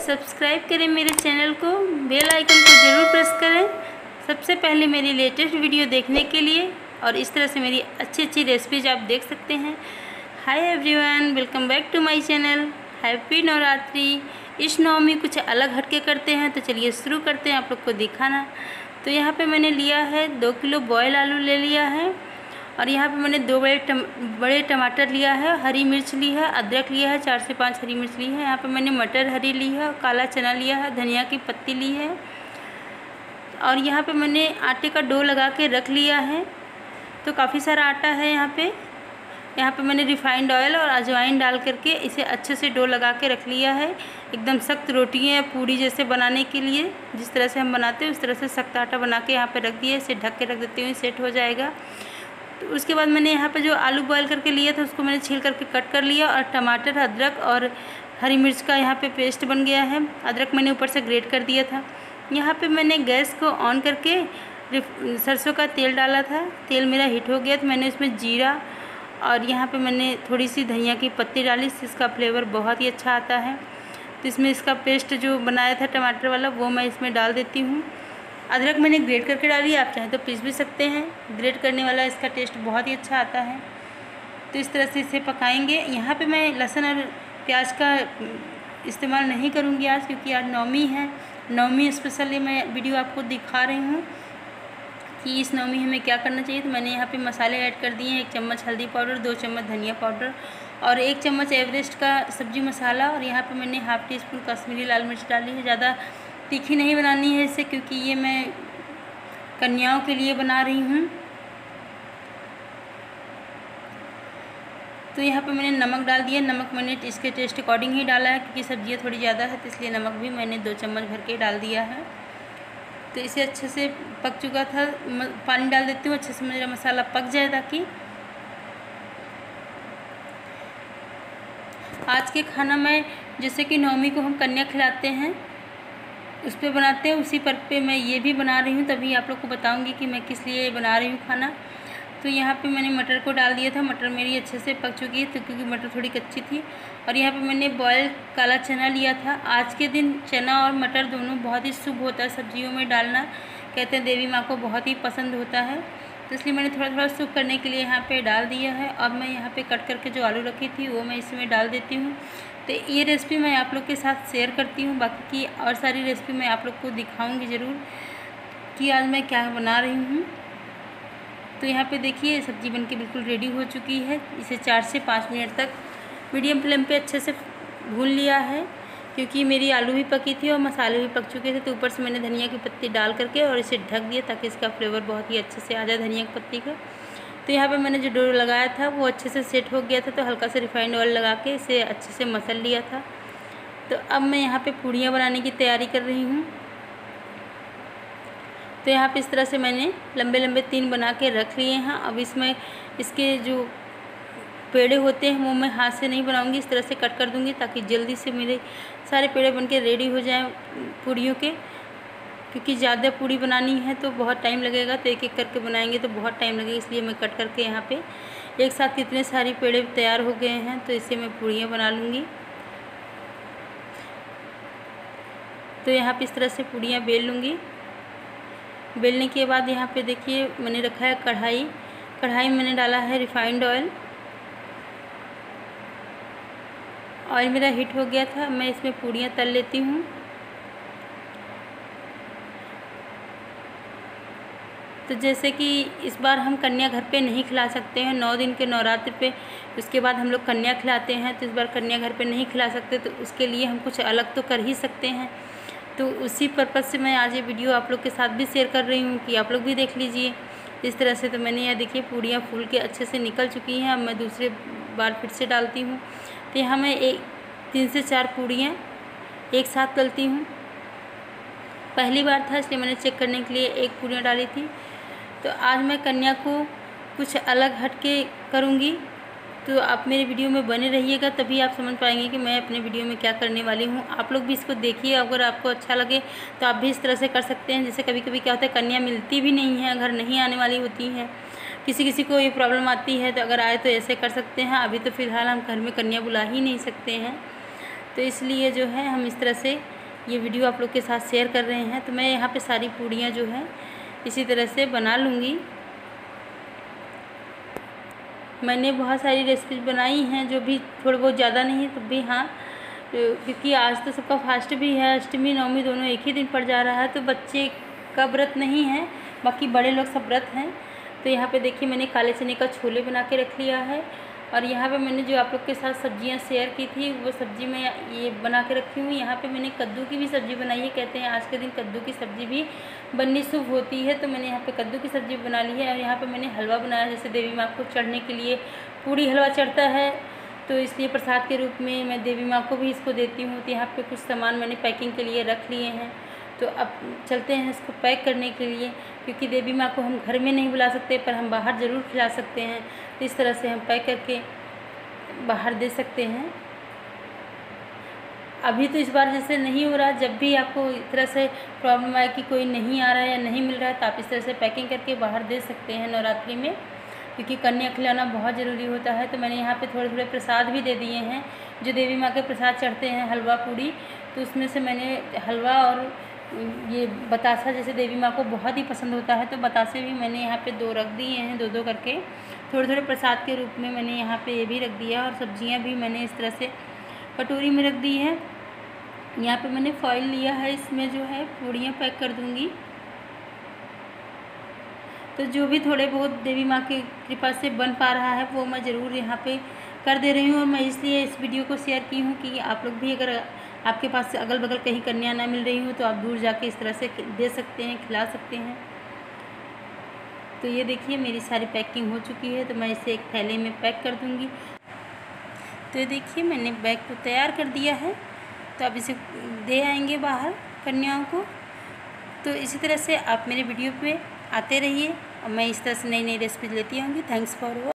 Subscribe करें मेरे channel को, बेल आइकन को ज़रूर प्रेस करें सबसे पहले मेरी लेटेस्ट वीडियो देखने के लिए। और इस तरह से मेरी अच्छी अच्छी रेसिपीज आप देख सकते हैं। Hi everyone, welcome back to my channel. Happy Navratri. इस नवमी कुछ अलग हटके करते हैं, तो चलिए शुरू करते हैं आप लोग को दिखाना। तो यहाँ पे मैंने लिया है 2 किलो बॉयल आलू ले लिया है, और यहाँ पे मैंने 2 बड़े टमाटर लिया है, हरी मिर्च ली है, अदरक लिया है, 4 से 5 हरी मिर्च ली है। यहाँ पे मैंने मटर हरी ली है, काला चना लिया है, धनिया की पत्ती ली है, और यहाँ पे मैंने आटे का डो लगा के रख लिया है। तो काफ़ी सारा आटा है यहाँ पे मैंने रिफाइंड ऑयल और अजवाइन डाल करके इसे अच्छे से डो लगा के रख लिया है। एकदम सख्त रोटियाँ पूड़ी जैसे बनाने के लिए जिस तरह से हम बनाते हैं उस तरह से सख्त आटा बना के यहाँ पे रख दिया। इसे ढक के रख देती हूँ, सेट हो जाएगा। तो उसके बाद मैंने यहाँ पे जो आलू बॉयल करके लिया था उसको मैंने छील करके कट कर लिया, और टमाटर, अदरक और हरी मिर्च का यहाँ पे पेस्ट बन गया है। अदरक मैंने ऊपर से ग्रेट कर दिया था। यहाँ पे मैंने गैस को ऑन करके सरसों का तेल डाला था। तेल मेरा हीट हो गया तो मैंने उसमें जीरा और यहाँ पे मैंने थोड़ी सी धनिया की पत्ती डाली, इसका फ्लेवर बहुत ही अच्छा आता है। तो इसमें इसका पेस्ट जो बनाया था टमाटर वाला वो मैं इसमें डाल देती हूँ। अदरक मैंने ग्रेट करके डाली, आप चाहें तो पीस भी सकते हैं। ग्रेट करने वाला इसका टेस्ट बहुत ही अच्छा आता है। तो इस तरह से इसे पकाएंगे। यहाँ पे मैं लहसुन और प्याज का इस्तेमाल नहीं करूँगी आज, क्योंकि आज नवमी है। नवमी स्पेशली मैं वीडियो आपको दिखा रही हूँ कि इस नवमी हमें क्या करना चाहिए। तो मैंने यहाँ पे मसाले ऐड कर दिए हैं। 1 चम्मच हल्दी पाउडर, 2 चम्मच धनिया पाउडर और 1 चम्मच एवरेस्ट का सब्जी मसाला, और यहाँ पे मैंने हाफ़ टी स्पून कश्मीरी लाल मिर्च डाली है। ज़्यादा तीखी नहीं बनानी है इसे, क्योंकि ये मैं कन्याओं के लिए बना रही हूँ। तो यहाँ पे मैंने नमक डाल दिया। नमक मैंने इसके टेस्ट अकॉर्डिंग ही डाला है, क्योंकि सब्जियाँ थोड़ी ज़्यादा है तो इसलिए नमक भी मैंने 2 चम्मच भर के डाल दिया है। तो इसे अच्छे से पक चुका था। पानी डाल देती हूँ, अच्छे से मेरा मसाला पक जाए, ताकि आज के खाना में जैसे कि नवमी को हम कन्या खिलाते हैं उस पर बनाते हैं, उसी पर पे मैं ये भी बना रही हूँ। तभी आप लोग को बताऊँगी कि मैं किस लिए बना रही हूँ खाना। तो यहाँ पे मैंने मटर को डाल दिया था। मटर मेरी अच्छे से पक चुकी है, तो क्योंकि मटर थोड़ी कच्ची थी। और यहाँ पे मैंने बॉयल काला चना लिया था। आज के दिन चना और मटर दोनों बहुत ही शुभ होता है सब्जियों में डालना, कहते हैं देवी माँ को बहुत ही पसंद होता है। तो इसलिए मैंने थोड़ा थोड़ा शुभ करने के लिए यहाँ पे डाल दिया है। अब मैं यहाँ पे कट करके जो आलू रखी थी वो मैं इसमें डाल देती हूँ। तो ये रेसिपी मैं आप लोग के साथ शेयर करती हूँ। बाकी की और सारी रेसिपी मैं आप लोग को दिखाऊँगी ज़रूर कि आज मैं क्या बना रही हूँ। तो यहाँ पे देखिए सब्ज़ी बनके बिल्कुल रेडी हो चुकी है। इसे 4 से 5 मिनट तक मीडियम फ्लेम पे अच्छे से भून लिया है, क्योंकि मेरी आलू भी पकी थी और मसाले भी पक चुके थे। तो ऊपर से मैंने धनिया की पत्ती डाल करके और इसे ढक दिया, ताकि इसका फ्लेवर बहुत ही अच्छे से आ जाए धनिया की पत्ती का। तो यहाँ पे मैंने जो डो लगाया था वो अच्छे से सेट हो गया था। तो हल्का सा रिफाइंड ऑयल लगा के इसे अच्छे से मसल लिया था। तो अब मैं यहाँ पे पूड़ियाँ बनाने की तैयारी कर रही हूँ। तो यहाँ पे इस तरह से मैंने लंबे लंबे 3 बना के रख लिए हैं। अब इसमें इसके जो पेड़े होते हैं वो मैं हाथ से नहीं बनाऊंगी, इस तरह से कट कर दूंगी, ताकि जल्दी से मेरे सारे पेड़े बनके रेडी हो जाएं पूड़ियों के। क्योंकि ज़्यादा पूड़ी बनानी है तो बहुत टाइम लगेगा, तो एक एक करके बनाएंगे तो बहुत टाइम लगेगा, इसलिए मैं कट करके यहाँ पे एक साथ कितने सारे पेड़े तैयार हो गए हैं। तो इससे मैं पूड़ियाँ बना लूँगी। तो यहाँ पर इस तरह से पूड़ियाँ बेल लूँगी। बेलने के बाद यहाँ पे देखिए मैंने रखा है कढ़ाई। कढ़ाई में मैंने डाला है रिफाइंड ऑयल। ऑयल मेरा हीट हो गया था, मैं इसमें पूड़ियाँ तल लेती हूँ। तो जैसे कि इस बार हम कन्या घर पे नहीं खिला सकते हैं, 9 दिन के नवरात्र पे उसके बाद हम लोग कन्या खिलाते हैं। तो इस बार कन्या घर पे नहीं खिला सकते, तो उसके लिए हम कुछ अलग तो कर ही सकते हैं। तो उसी पर्पज़ से मैं आज ये वीडियो आप लोग के साथ भी शेयर कर रही हूँ कि आप लोग भी देख लीजिए इस तरह से। तो मैंने यह देखिए पूड़ियाँ फूल के अच्छे से निकल चुकी हैं। अब मैं दूसरे बार फिर से डालती हूँ। तो यहाँ मैं 3 से 4 पूड़ियाँ एक साथ तलती हूँ। पहली बार था इसलिए मैंने चेक करने के लिए 1 पूड़ियाँ डाली थी। तो आज मैं कन्या को कुछ अलग हट के करूँगी। तो आप मेरे वीडियो में बने रहिएगा, तभी आप समझ पाएंगे कि मैं अपने वीडियो में क्या करने वाली हूँ। आप लोग भी इसको देखिए, अगर आपको अच्छा लगे तो आप भी इस तरह से कर सकते हैं। जैसे कभी कभी क्या होता है कन्या मिलती भी नहीं है, घर नहीं आने वाली होती हैं, किसी किसी को ये प्रॉब्लम आती है। तो अगर आए तो ऐसे कर सकते हैं। अभी तो फ़िलहाल हम घर में कन्या बुला ही नहीं सकते हैं। तो इसलिए जो है हम इस तरह से ये वीडियो आप लोग के साथ शेयर कर रहे हैं। तो मैं यहाँ पे सारी पूड़ियाँ जो हैं इसी तरह से बना लूँगी। मैंने बहुत सारी रेसिपी बनाई हैं, जो भी थोड़े बहुत ज़्यादा नहीं है तब भी हाँ, क्योंकि आज तो सबका फास्ट भी है, अष्टमी नवमी दोनों एक ही दिन पड़ जा रहा है, तो बच्चे का व्रत नहीं है, बाकी बड़े लोग सब व्रत हैं। तो यहाँ पे देखिए मैंने काले चने का छोले बना के रख लिया है, और यहाँ पे मैंने जो आप लोग के साथ सब्जियाँ शेयर की थी वो सब्ज़ी मैं ये बना के रखी हूँ। यहाँ पे मैंने कद्दू की भी सब्ज़ी बनाई है, कहते हैं आज के दिन कद्दू की सब्ज़ी भी बननी शुभ होती है, तो मैंने यहाँ पे कद्दू की सब्ज़ी बना ली है। और यहाँ पे मैंने हलवा बनाया, जैसे देवी माँ को चढ़ने के लिए पूड़ी हलवा चढ़ता है, तो इसलिए प्रसाद के रूप में मैं देवी माँ को भी इसको देती हूँ। तो यहाँ पर कुछ सामान मैंने पैकिंग के लिए रख लिए हैं, तो अब चलते हैं इसको पैक करने के लिए, क्योंकि देवी माँ को हम घर में नहीं बुला सकते पर हम बाहर ज़रूर खिला सकते हैं। तो इस तरह से हम पैक करके बाहर दे सकते हैं। अभी तो इस बार जैसे नहीं हो रहा, जब भी आपको इस तरह से प्रॉब्लम आए कि कोई नहीं आ रहा है या नहीं मिल रहा है, तो आप इस तरह से पैकिंग करके बाहर दे सकते हैं नवरात्रि में, क्योंकि कन्या खिलाना बहुत ज़रूरी होता है। तो मैंने यहाँ पे थोड़े थोड़े प्रसाद भी दे दिए हैं, जो देवी माँ के प्रसाद चढ़ते हैं हलवा पूड़ी, तो उसमें से मैंने हलवा और ये बतासा जैसे देवी माँ को बहुत ही पसंद होता है, तो बतासे भी मैंने यहाँ पे 2 रख दिए हैं, 2-2 करके थोड़े थोड़े प्रसाद के रूप में मैंने यहाँ पे ये भी रख दिया। और सब्जियाँ भी मैंने इस तरह से कटोरी में रख दी है। यहाँ पे मैंने फॉइल लिया है, इसमें जो है पूड़ियाँ पैक कर दूँगी। तो जो भी थोड़े बहुत देवी माँ की कृपा से बन पा रहा है वो मैं ज़रूर यहाँ पे कर दे रही हूँ। और मैं इसलिए इस वीडियो को शेयर की हूँ कि आप लोग भी, अगर आपके पास से अगल बगल कहीं कन्या ना मिल रही हो, तो आप दूर जाके इस तरह से दे सकते हैं, खिला सकते हैं। तो ये देखिए मेरी सारी पैकिंग हो चुकी है, तो मैं इसे एक थैले में पैक कर दूँगी। तो ये देखिए मैंने बैग को तैयार कर दिया है, तो अब इसे दे आएंगे बाहर कन्याओं को। तो इसी तरह से आप मेरे वीडियो पे आते रहिए, और मैं इस तरह से नई नई रेसिपी लेती आऊँगी। Thanks for watching.